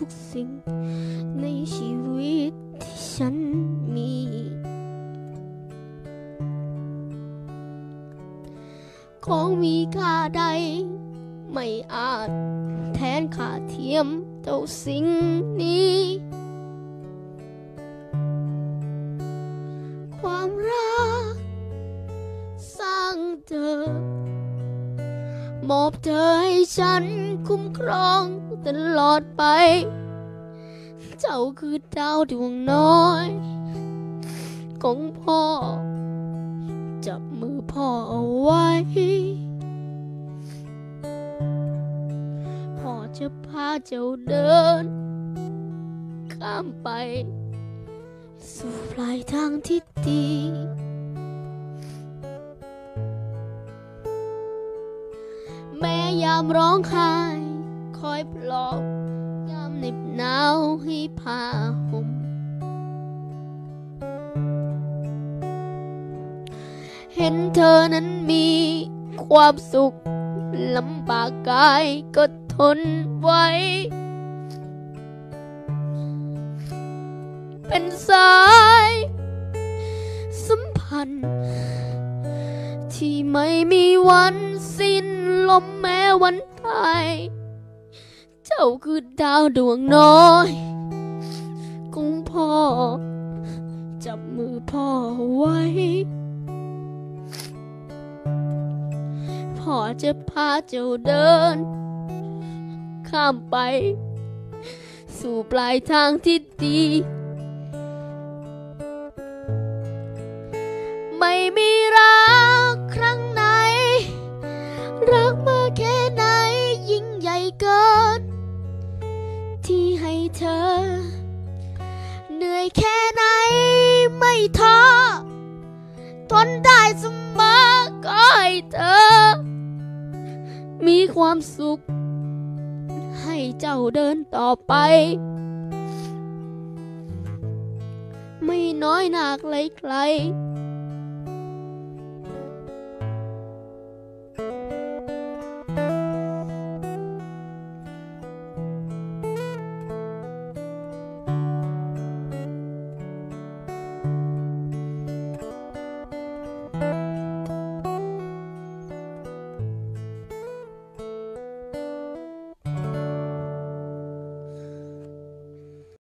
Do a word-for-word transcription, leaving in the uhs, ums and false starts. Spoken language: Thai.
กสิ่งในชีวิตที่ฉันมีของมีค่าใดไม่อาจแทนค่าเทียมเท่าสิ่งนี้ความรักสร้างเธอมอบเธอให้ฉันคุ้มครองตลอดไปเจ้าคือดาวดวงน้อยของพ่อจับมือพ่อเอาไว้พ่อจะพาเจ้าเดินข้ามไปสู่ปลายทางที่ดีแม้ยามร้องไห้คอยปลอบยามเหน็บหนาวให้ผ้าห่มเห็นเธอนั้นมีความสุขลำบากกายก็ทนไว้เป็นสายสัมพันธ์ที่ไม่มีวันสิ้นลมแม้วันตายเจ้าคือดาวดวงน้อยของพ่อจับมือพ่อไว้พ่อจะพาเจ้าเดินข้ามไปสู่ปลายทางที่ดีไม่มีรักครั้งไหนรักมาแค่ไหนยิ่งใหญ่เกินที่ให้เธอเหนื่อยแค่ไหนไม่ท้อทนได้เสมอก็ให้เธอมีความสุขให้เจ้าเดินต่อไปไม่น้อยหนักเลยใคร